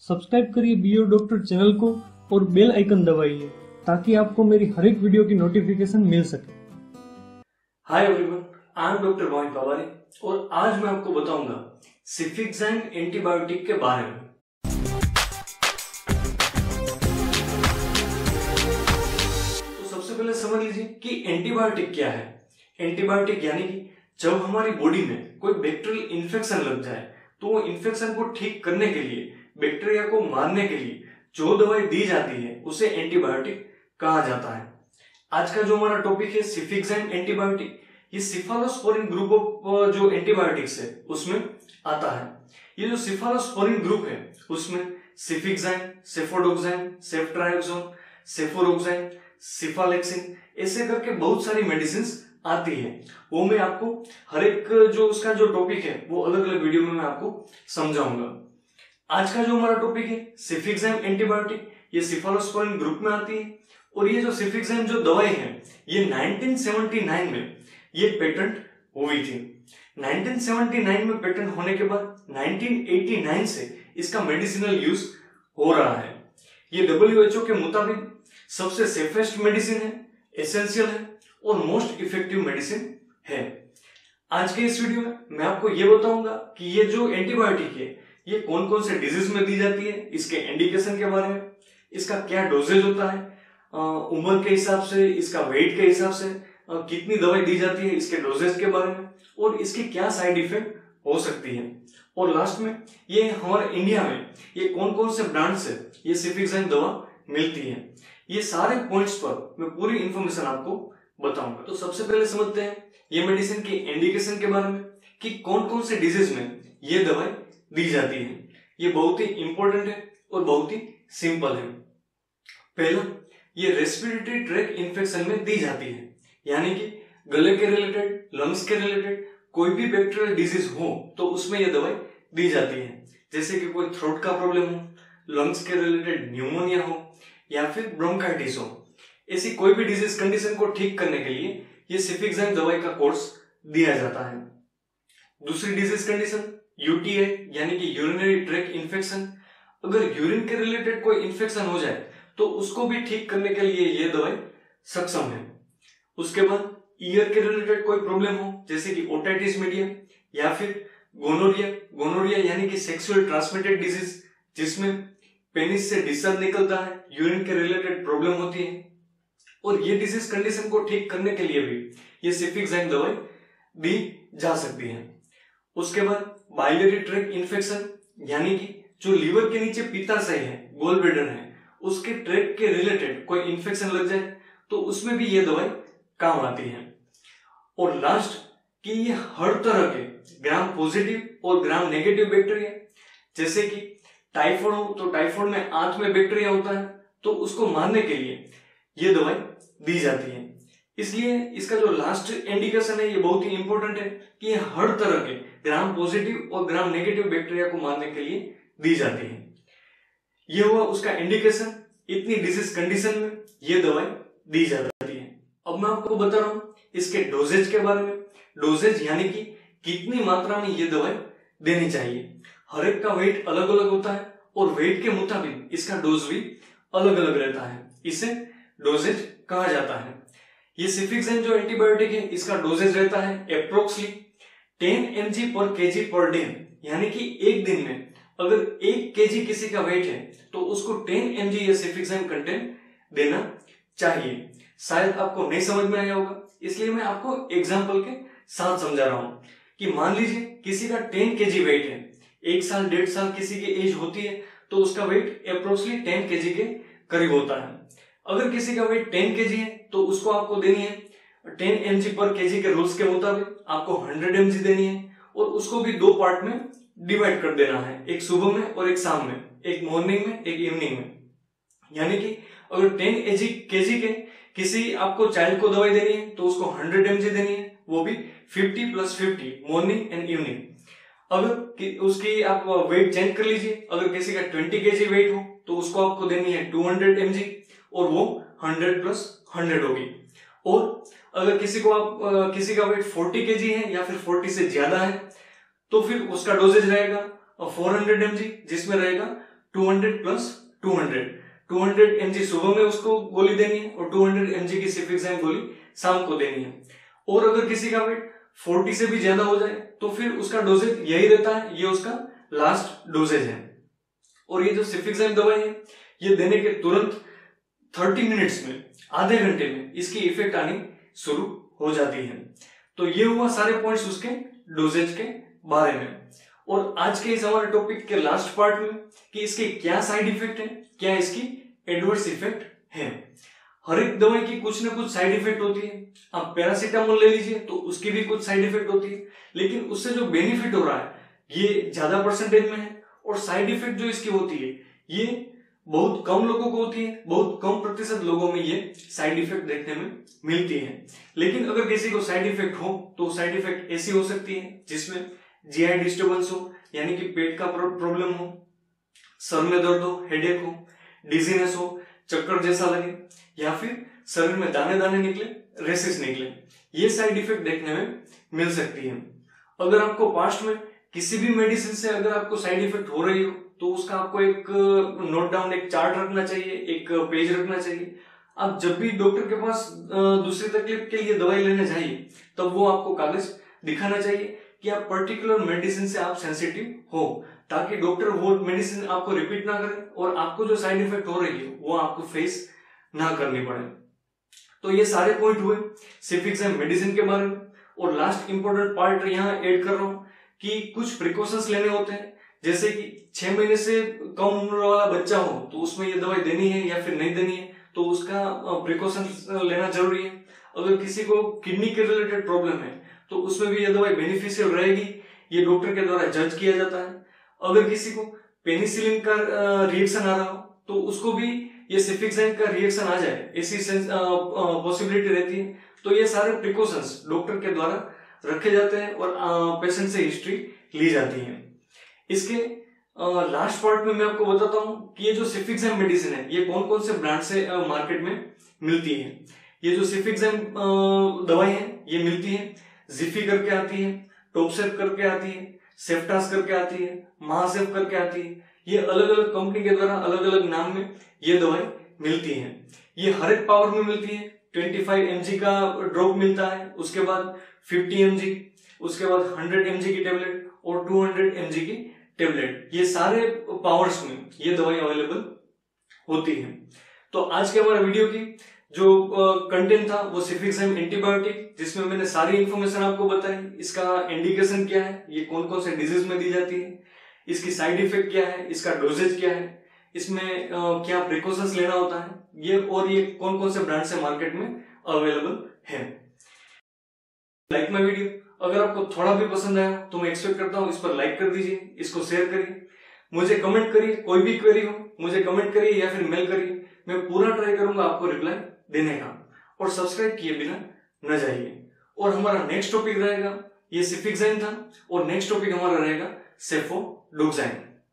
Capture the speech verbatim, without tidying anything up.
Subscribe करिए BO doctor channel को और बेल आइकन दबाइए ताकि आपको मेरी हर एक वीडियो की नोटिफिकेशन मिल सके। Hi everyone, I am doctor Mohit Pawari और आज मैं आपको बताऊंगा सिफिक्साइन एंटीबायोटिक के बारे में। तो सबसे पहले समझ लीजिए कि एंटीबायोटिक क्या है। एंटीबायोटिक यानी कि जब हमारी बॉडी में कोई बैक्टीरियल इन्फेक्शन लग जाए तो वो इन्फेक्शन को ठीक करने के लिए, बैक्टीरिया को मारने के लिए जो दवाई दी जाती है उसे एंटीबायोटिक कहा जाता है। आज का जो हमारा टॉपिक है सिफिक्साइन एंटीबायोटिक, ये सिफालोस्पोरिन ग्रुप ऑफ जो एंटीबायोटिक्स है उसमें आता है। ये जो सिफालोस्पोरिन ग्रुप है उसमें सिफिक्साइन, सेफोडोक्साइन, सेफ्ट्रायोक्सोन, सेफोरोक्साइन, सिफालेक्सिन ऐसे करके बहुत सारी मेडिसिन आती है। वो मैं आपको हर एक जो उसका जो टॉपिक है वो अलग अलग वीडियो में मैं आपको समझाऊंगा। आज का जो हमारा टॉपिक है सिफिक्साइन एंटीबायोटिक, ये सिफालोस्पोरिन ग्रुप में आती है और ये जो सिफिक्साइन जो दवाई है ये नाइनटीन सेवेंटी नाइन में ये पेटेंट हुई थी। नाइनटीन सेवेंटी नाइन में पेटेंट होने के बाद नाइनटीन एटी नाइन से इसका मेडिसिनल यूज हो रहा है। ये डब्ल्यू एच ओ के मुताबिक सबसे सेफेस्ट मेडिसिन है, एसेंशियल है और मोस्ट इफेक्टिव मेडिसिन है। आज के इस वीडियो में मैं आपको ये बताऊंगा कि ये जो एंटीबायोटिक है ये कौन कौन से डिजीज में दी जाती है, इसके इंडिकेशन के बारे में, इसका क्या डोजेज होता है, उम्र के हिसाब से, इसका वेट के हिसाब से कितनी दवाई दी जाती है, इसके डोजेज के बारे में और इसके क्या साइड इफेक्ट हो सकती है, और लास्ट में ये हमारे इंडिया में ये कौन कौन से ब्रांड से ये सिफिक्साइन दवा मिलती है। ये सारे पॉइंट्स पर मैं पूरी इंफॉर्मेशन आपको बताऊंगा। तो सबसे पहले समझते हैं ये मेडिसिन की इंडिकेशन के बारे में कि कौन कौन से डिजीज में ये दवाई दी जाती है। ये बहुत ही इंपॉर्टेंट है और बहुत ही सिंपल है। पहला, ये रेस्पिरेटरी ट्रैक इन्फेक्शन में दी जाती है, यानी कि गले के रिलेटेड, लंग्स के रिलेटेड कोई भी बैक्टीरियल डिजीज हो तो उसमें यह दवाई दी जाती है। जैसे कि कोई थ्रोट का प्रॉब्लम हो, लंग्स के रिलेटेड न्यूमोनिया हो या फिर ब्रोंकाइटिस हो, ऐसी कोई भी डिजीज कंडीशन को ठीक करने के लिए ये सिफिक्साइन दवाई का कोर्स दिया जाता है। दूसरी डिजीज कंडीशन यूटीआई यानी कि यूरिनरी ट्रैक इन्फेक्शन। अगर यूरिन के रिलेटेड कोई इन्फेक्शन हो जाए तो उसको भी ठीक करने के लिए ये दवाई सक्षम है। उसके बाद ईयर के रिलेटेड कोई प्रॉब्लम हो जैसे कि ओटाइटिस मीडिया या फिर गोनोरिया। गोनोरिया यानी कि सेक्सुअल ट्रांसमिटेड डिजीज जिसमें पेनिस से डिस्चार्ज निकलता है, यूरिन के रिलेटेड प्रॉब्लम होती है और ये डिजीज कंडीशन को ठीक करने के लिए भी ये सिफिक्साइन दवाई दी जा सकती है। उसके बाद बाइलियरी ट्रैक इन्फेक्शन यानी कि जो लीवर के नीचे पित्ताशय है, गोल ब्लैडर है, उसके ट्रैक के रिलेटेड कोई इन्फेक्शन लग जाए तो उसमें भी ये दवाई काम आती है। और लास्ट कि ये हर तरह के ग्राम पॉजिटिव और ग्राम नेगेटिव बैक्टीरिया, जैसे कि टाइफाइड हो तो टाइफाइड में आंत में बैक्टीरिया होता है तो उसको मारने के लिए ये दवाई दी जाती है। इसलिए इसका जो लास्ट इंडिकेशन है ये बहुत ही इंपॉर्टेंट है कि ये हर तरह के ग्राम पॉजिटिव और ग्राम नेगेटिव बैक्टीरिया को मारने के लिए दी जाती है। ये हुआ उसका इंडिकेशन। इतनी डिजीज कंडीशन में ये दवाई दी जाती है। अब मैं आपको बता रहा हूं इसके डोजेज के बारे में। डोजेज यानी कि कितनी मात्रा में ये दवाई देनी चाहिए। हर एक का वेट अलग अलग होता है और वेट के मुताबिक इसका डोज भी अलग अलग रहता है। इसे डोजेज कहा जाता है। ये सिफिक्साइन जो एंटीबायोटिक है इसका डोजेज रहता है अप्रोक्सीमेटली टेन एम जी पर केजी पर डे, यानी कि एक दिन में अगर एक केजी किसी का वेट है तो उसको टेन एम जी ये सिफिक्साइन कंटेंट देना चाहिए। शायद आपको नहीं समझ में आया होगा, इसलिए मैं आपको एग्जाम्पल के साथ समझा रहा हूं कि मान लीजिए किसी का टेन केजी वेट है, एक साल डेढ़ साल किसी की एज होती है तो उसका वेट अप्रोक्सीमेटली टेन केजी के करीब होता है। अगर किसी का वेट टेन केजी है तो उसको आपको देनी है टेन एम जी पर केजी के रूल्स के मुताबिक आपको हंड्रेड एम जी देनी है और उसको भी दो पार्ट में डिवाइड कर देना है, एक सुबह में और एक शाम में, एक मॉर्निंग में एक इवनिंग में। यानी कि अगर टेन केजी के किसी आपको चाइल्ड को दवाई देनी है तो उसको हंड्रेड एम जी देनी है, वो भी fifty plus fifty morning and evening. अगर उसकी आप वेट चेंज कर लीजिए, अगर किसी का ट्वेंटी केजी वेट हो तो उसको आपको देनी है टू हंड्रेड एम जी और वो हंड्रेड प्लस हंड्रेड होगी। और अगर किसी को आप किसी का वेट फोर्टी केजी है या फिर फोर्टी से ज्यादा है तो फिर उसका डोजेज रहेगा फोर हंड्रेड एम जी जिसमें रहेगा two hundred plus two hundred two hundred MG सुबह में उसको गोली देनी है और टू हंड्रेड एमजी की सिफिक्साइम गोली शाम को देनी है। और अगर किसी का वेट चालीस से भी ज्यादा हो जाए तो फिर उसका डोजेज यही रहता है, ये उसका लास्ट डोजेज है। और ये जो सिफिक्साइम दवाई है ये देने के तुरंत तीस मिनट्स में, आधे घंटे में इसकी इफेक्ट आनी शुरू हो जाती है। तो ये हुआ सारे पॉइंट्स उसके डोजेज के बारे में। और आज के इस हमारे टॉपिक के लास्ट पार्ट में कि इसके क्या साइड इफेक्ट है, क्या इसकी एडवर्स इफेक्ट है। हर एक दवाई की कुछ ना कुछ साइड इफेक्ट होती है। आप पैरासीटामोल ले लीजिए तो उसकी भी कुछ साइड इफेक्ट होती है, लेकिन उससे जो बेनिफिट हो रहा है ये ज्यादा परसेंटेज में है। और साइड इफेक्ट जो इसकी होती है ये बहुत कम लोगों को होती है, बहुत कम प्रतिशत लोगों में ये साइड इफेक्ट देखने में मिलती है। लेकिन अगर किसी को साइड इफेक्ट हो तो साइड इफेक्ट ऐसी हो सकती है जिसमें जीआई डिस्टर्बेंस हो, यानी कि पेट का प्रॉब्लम हो, सर में दर्द हो, हेडेक हो, डिजीनेस हो, चक्कर जैसा लगे, या फिर शरीर में दाने दाने निकले, रेसिस निकले, ये साइड इफेक्ट देखने में मिल सकती है। अगर आपको पास्ट में किसी भी मेडिसिन से अगर आपको साइड इफेक्ट हो रही हो तो उसका आपको एक नोट डाउन, एक चार्ट रखना चाहिए, एक पेज रखना चाहिए। आप जब भी डॉक्टर के पास दूसरी तकलीफ के लिए दवाई लेने जाइए तब वो आपको कागज दिखाना चाहिए कि आप पर्टिकुलर मेडिसिन से आप सेंसिटिव हो, ताकि डॉक्टर वो मेडिसिन आपको रिपीट ना करे और आपको जो साइड इफेक्ट हो रही है वो आपको फेस ना करनी पड़े। तो ये सारे पॉइंट हुए सिफिक्साइम मेडिसिन के बारे में। और लास्ट इंपॉर्टेंट पार्ट यहाँ ऐड कर रहा हूं कि कुछ प्रिकॉशंस लेने होते हैं, जैसे कि छह महीने से कम उम्र वाला बच्चा हो तो उसमें ये दवाई देनी है या फिर नहीं देनी है, तो उसका प्रिकॉशंस लेना जरूरी है। अगर किसी को किडनी के रिलेटेड प्रॉब्लम है तो उसमें भी ये दवाई बेनिफिशियल रहेगी, ये डॉक्टर के द्वारा जज किया जाता है। अगर किसी को पेनिसिलिन का रिएक्शन आ रहा हो तो उसको भी ये सिफिक्साइम का रिएक्शन आ जाए, ऐसी पॉसिबिलिटी रहती है। तो ये सारे प्रिकॉशंस डॉक्टर के द्वारा रखे जाते हैं और पेशेंट से हिस्ट्री ली जाती है। इसके लास्ट पार्ट में मैं आपको बताता हूं कि ये जो सिफिक्साइम मेडिसिन है ये कौन कौन से ब्रांड से मार्केट में मिलती है। ये जो सिफिक्साइम दवाई है ये मिलती है, जिफी करके आती है, टॉपसेप करके आती है, सेफ्टास करके आती है, महासेफ करके आती है। ये अलग अलग कंपनी के द्वारा अलग अलग नाम में ये दवाई मिलती है। ये हर एक पावर में मिलती है। पच्चीस एमजी का ड्रॉप मिलता है, उसके बाद पचास एमजी, उसके बाद सौ एमजी की टेबलेट और दो सौ एमजी की टेबलेट। ये सारे पावर्स में ये दवाई अवेलेबल होती है। तो आज के हमारे वीडियो की जो कंटेंट था वो सिफिक्साइम एंटीबायोटिक, जिसमें मैंने सारी इंफॉर्मेशन आपको बताई। इसका इंडिकेशन क्या है, ये कौन कौन से डिजीज में दी जाती है, इसकी साइड इफेक्ट क्या है, इसका डोजेज क्या है, इसमें आ, क्या प्रिकॉशंस लेना होता है, ये और ये कौन कौन से ब्रांड से मार्केट में अवेलेबल है। लाइक माय वीडियो, अगर आपको थोड़ा भी पसंद आया तो मैं एक्सपेक्ट करता हूं इस पर लाइक कर दीजिए, इसको शेयर करिए, मुझे कमेंट करिए, कोई भी क्वेरी हो मुझे कमेंट करिए या फिर मेल करिए, मैं पूरा ट्राई करूंगा आपको रिप्लाई देने का। और सब्सक्राइब किए बिना न जाइए। और हमारा नेक्स्ट टॉपिक रहेगा, ये सिफिक्साइम था, और नेक्स्ट टॉपिक हमारा रहेगा सेफोडोक्साइन।